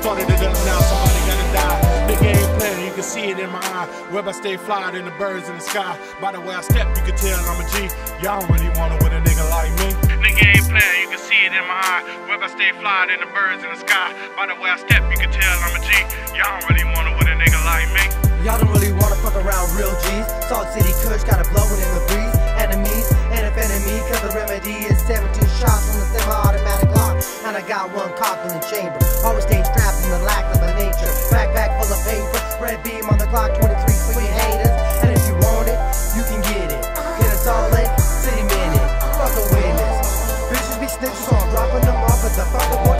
started it up, now somebody gotta die. Nigga ain't playing, you can see it in my eye. Web I stay fly than the birds in the sky. By the way I step, you can tell I'm a G. Y'all don't really want it with a nigga like me. Nigga ain't playing, you can see it in my eye. Web I stay fly than the birds in the sky. By the way I step, you can tell I'm a G. Y'all don't really want it with a nigga like me. Y'all don't really wanna fuck around real G's. Salt City Kush got it blowing in the breeze. Enemies, and if enemy, cause the remedy is 17 shots from the semi-automatic lock. And I got one cocked in the chamber. Always stay strapped in the lack of a nature. Backpack full of paper, red beam on the clock, 23 for your haters. And if you want it, you can get it. Get a solid city minute, fuck a witness. Bitches be snitches, so I'm dropping them off at the fucking